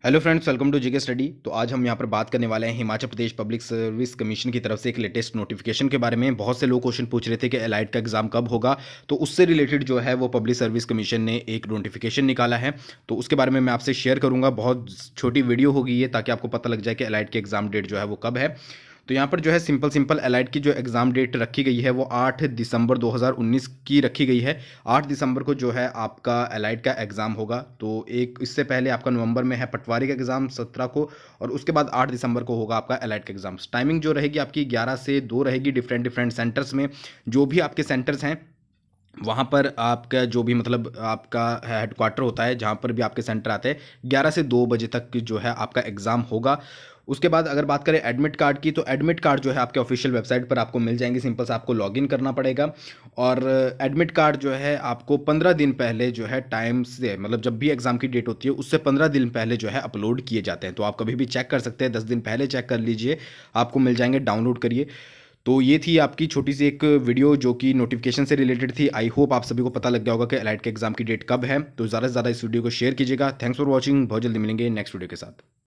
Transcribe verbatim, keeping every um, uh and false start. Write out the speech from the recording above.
Hello friends, welcome to GK study. तो आज हम यहाँ पर बात करने वाले हैं Himachal Pradesh public service commission की तरफ से एक लेटेस्ट नोटिफिकेशन के बारे में। बहुत से लोग क्वेश्चन पूछ रहे थे कि एलाइड का एग्जाम कब होगा, तो उससे रिलेटेड जो है वो पब्लिक सर्विस कमीशन ने एक नोटिफिकेशन निकाला है। तो उसके बारे में मैं आपसे शेयर करूँगा। बहुत छोटी वीडियो होगी ये, ताकि आपको पता लग जाए कि एलाइड की एग्जाम डेट जो है वो कब है। तो यहाँ पर जो है सिंपल सिंपल एलाइड की जो एग्ज़ाम डेट रखी गई है वो आठ दिसंबर दो हज़ार उन्नीस की रखी गई है। आठ दिसंबर को जो है आपका एलाइड का एग्ज़ाम होगा। तो एक इससे पहले आपका नवंबर में है पटवारी का एग्ज़ाम सत्रह को, और उसके बाद आठ दिसंबर को होगा आपका एलाइड का एग्ज़ाम। टाइमिंग जो रहेगी आपकी ग्यारह से दो रहेगी, डिफरेंट डिफरेंट सेंटर्स में। जो भी आपके सेंटर्स हैं वहाँ पर आपका जो भी मतलब आपका हेडक्वार्टर होता है, जहाँ पर भी आपके सेंटर आते हैं, ग्यारह से दो बजे तक जो है आपका एग्ज़ाम होगा। उसके बाद अगर बात करें एडमिट कार्ड की, तो एडमिट कार्ड जो है आपके ऑफिशियल वेबसाइट पर आपको मिल जाएंगे। सिंपल सा आपको लॉगिन करना पड़ेगा, और एडमिट कार्ड जो है आपको पंद्रह दिन पहले जो है टाइम से, मतलब जब भी एग्ज़ाम की डेट होती है उससे पंद्रह दिन पहले जो है अपलोड किए जाते हैं। तो आप कभी भी चेक कर सकते हैं, दस दिन पहले चेक कर लीजिए, आपको मिल जाएंगे, डाउनलोड करिए। तो ये थी आपकी छोटी सी एक वीडियो जो कि नोटिफिकेशन से रिलेटेड थी। आई होप आप सभी को पता लग गया होगा कि एलाइड के एग्जाम की डेट कब है। तो ज़्यादा से ज़्यादा इस वीडियो को शेयर कीजिएगा। Thanks for watching. बहुत जल्दी मिलेंगे नेक्स्ट वीडियो के साथ।